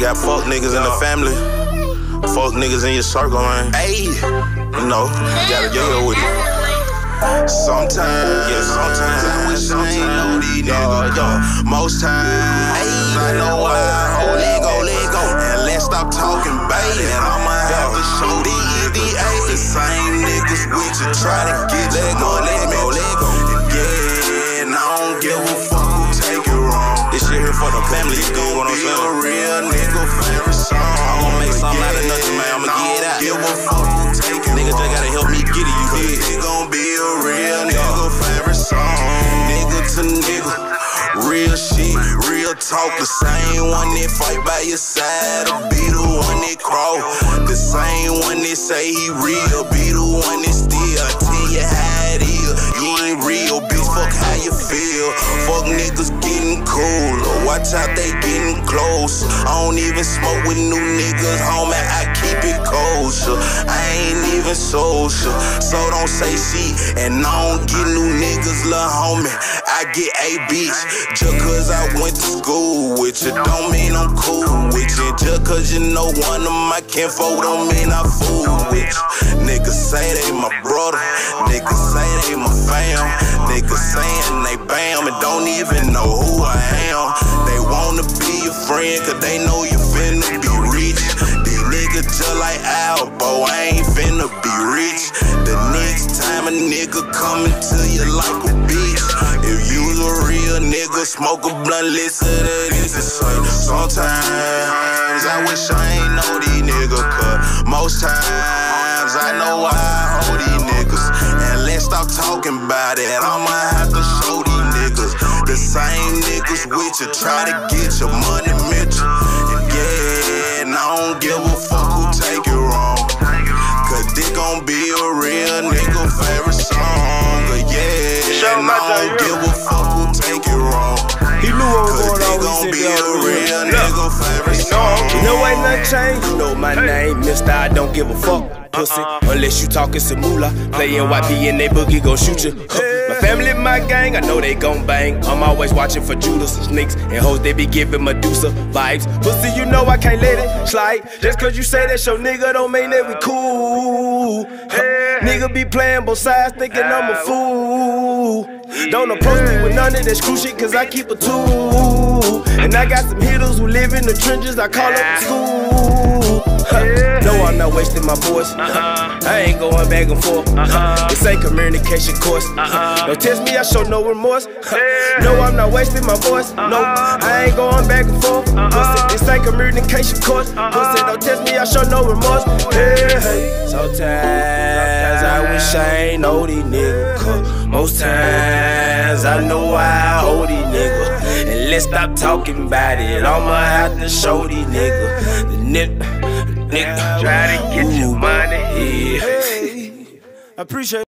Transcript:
got fuck niggas in the family. Fuck niggas in your circle, man. Ayy, you know, you gotta deal with it. Sometimes I wish I ain't know these niggas. Most times I know why. Let go. And let's stop talking, baby. And I'ma have to show these the same niggas with you try to get let go. Yeah, and I don't give a fuck who take it wrong. This shit here for the family, you know what I'm saying? A real nigga favorite song. I'm gonna make something out of nothing, man. I'ma get it out. Give a fuck who take it. Nigga just gotta help me get it, you dig? It gon' be a real nigga favorite song. Nigga to nigga, real shit, real talk. The same one that fight by your side, or be the one that crawl. The same one that say he real, be the one that still tell you how it is. You ain't real, bitch, fuck how you feel. Fuck niggas getting cool, watch out they getting close. I don't even smoke with new niggas, homie, I keep it kosher. I ain't even social, so don't say shit. And I don't get new niggas, lil' homie, I get a bitch. Just cause I went to school with you, don't mean I'm cool with you. Just cause you know one of my kinfolk, don't mean I fool with you. Niggas say they my brother, niggas say they my fam. Niggas saying they bam and don't even know who I am. They wanna be your friend cause they know you finna be rich. These niggas just like Albo, I ain't finna be rich. The next time a nigga coming to you like a bitch. If you's a real nigga, smoke a blunt, listen to this. Sometimes I wish I ain't know these niggas, cause most times I know why I hold these niggas. And let's stop talking about it, I'ma have to show these niggas. The same niggas with you, try to get your money, Mitch. Yeah, and I don't give a fuck who take it wrong, cause this gon' be a real nigga favorite song. Yeah, and I don't give a fuck who take it wrong. He knew what was going on. Gon' be a real nigga favorite song. You know ain't nothing changed. You know my name, Mr. I don't give a fuck. Pussy, unless you talking some moolah. Playin' YP and they boogie gon' shoot you. My family, my gang, I know they gon' bang. I'm always watching for Judas and snakes and hoes, they be giving Medusa vibes. Pussy, you know I can't let it slide. Just cause you say that's your nigga don't mean that we cool. Nigga be playing both sides, thinking I'm a fool. Don't approach me with none of that screw shit, cause I keep a tool. And I got some hitters who live in the trenches, I call up the school. No, I'm not wasting my voice. I ain't going back and forth. This ain't communication course. Don't test me, I show no remorse. No, I'm not wasting my voice. No, I ain't going back and forth. This ain't communication course. Don't test me, I show no remorse. Sometimes I wish I ain't know these niggas. Most times I know I hold these niggas. And let's stop talking about it, I'ma have to show these niggas. The nigga try to get your money. Yeah. I appreciate it.